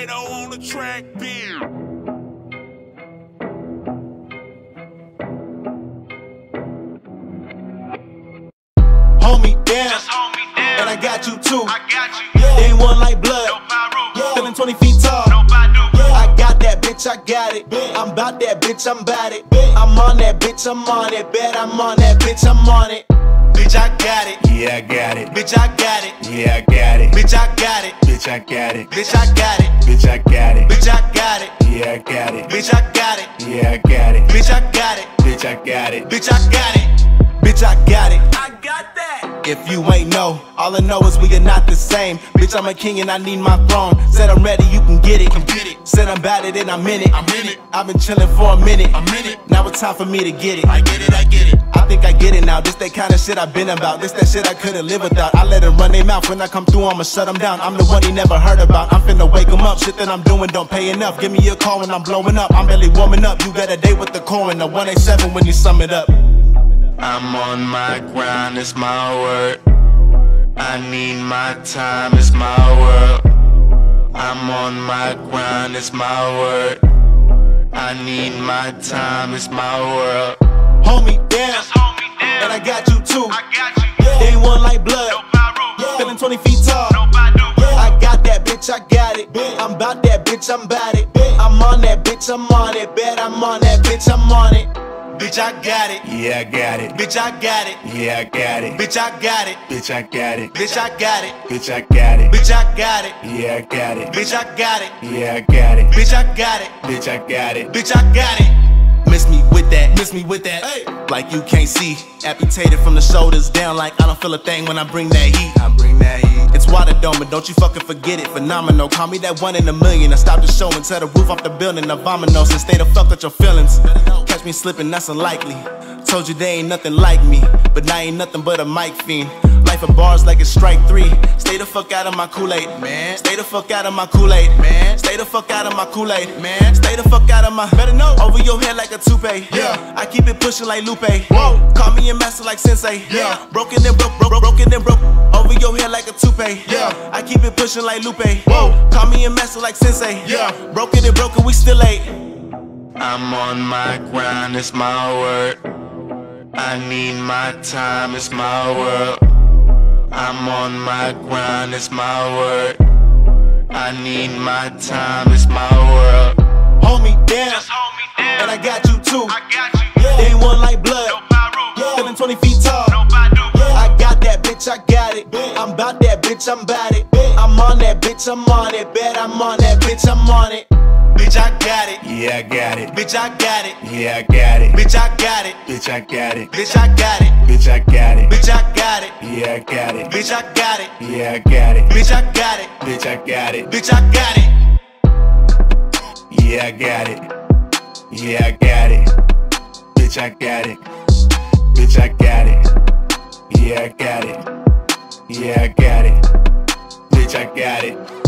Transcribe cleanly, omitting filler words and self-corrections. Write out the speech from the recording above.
Rhino on the track, beer. Hold me down, Just hold me down. and I got you too. I got you. They ain't one like blood, No Pyro. feeling 20 feet tall. No Badu. I got that bitch, I got it. I'm about that bitch, I'm about it. I'm on that bitch, I'm on it. Bet I'm on that bitch, I'm on it. Bitch, I got it. Yeah, I got it. Bitch, I got it. Yeah, I got it. Bitch, I got it. Bitch, I got it. Bitch, I got it. Bitch, I got it. Bitch, I got it. Yeah, I got it. Bitch, I got it. Yeah, I got it. Bitch, I got it. Bitch, I got it. Bitch, I got it. Bitch, I got it. I got that. If you ain't know, all I know is we are not the same. Bitch, I'm a king and I need my throne. Said I'm ready, you can get it. Come get it. Said I'm about it and I'm in it. I'm in it. I've been chilling for a minute. I'm in it. Now it's time for me to get it. I get it. I get it. I think I get it now. This that kind of shit I've been about. This that shit I couldn't live without. I let them run their mouth. When I come through, I'ma shut them down. I'm the one he never heard about. I'm finna wake him up. Shit that I'm doing don't pay enough. Give me a call when I'm blowing up. I'm barely warming up. You got a day with the coroner. 187 when you sum it up. I'm on my grind, it's my word. I need my time, it's my world. I'm on my grind, it's my word. I need my time, it's my world. Hold me down, Just hold me down. and I got you too. I got you. They ain't one like blood. No Pyro. Feeling 20 feet tall. No Badu. I got that bitch, I got it. I'm about that bitch, I'm about it. I'm on that bitch, I'm on it. Bet I'm on that bitch, I'm on it. Bitch, I got it. Yeah, I got it. Bitch, I got it. Yeah, I got it. Bitch, I got it. Bitch, I got it. Bitch, I got it. Bitch, I got it. Bitch, I got it. Yeah, I got it. Bitch, I got it. Yeah, I got it. Bitch, I got it. Bitch, I got it. Bitch, I got it. Miss me with that, miss me with that. Hey. Like you can't see, amputated from the shoulders down. Like I don't feel a thing when I bring that heat. I bring that heat. It's water dome, but don't you fucking forget it. Phenomenal, call me that 1 in a million. I stop the show and tear the roof off the building. I vomino, and stay the fuck with your feelings. Catch me slipping, that's unlikely. Told you they ain't nothing like me, but I ain't nothing but a mic fiend. Life of bars like it's strike 3. Stay the fuck out of my Kool-Aid, man. Stay the fuck out of my Kool-Aid, man. Stay the fuck out of my Kool-Aid, man. Stay the fuck out of my. Better know. Over your head like a toupee. Yeah. I keep it pushing like Lupe. Whoa. Call me a master like Sensei. Yeah. Broken and broke, broken and broke. Over your head like a toupee. Yeah. I keep it pushing like Lupe. Whoa. Call me a master like Sensei. Yeah. Broken and broken, we still ain't. I'm on my grind, it's my word. I need my time, it's my world. I'm on my grind, it's my word. I need my time, it's my world. Hold me down, Just hold me down. and I got you too. I got you. They ain't one like blood. No Pyro. Feeling 20 feet tall. No Badu. I got that bitch, I got it. I'm about that bitch, I'm about it. I'm on that bitch, I'm on it. Bet I'm on that bitch, I'm on it. Bitch, I got it. Yeah, I got it. Bitch, I got it. Yeah, I got it. Bitch, I got it. Bitch, I got it. Bitch, I got it. Bitch, I got it. Bitch, I got it. Yeah, I got it. Bitch, I got it. Yeah, I got it. Bitch, I got it. Bitch, I got it. Bitch, I got it. Yeah, I got it. Yeah, I got it. Bitch, I got it. Bitch, I got it. Yeah, I got it. Yeah, I got it. Bitch, I got it.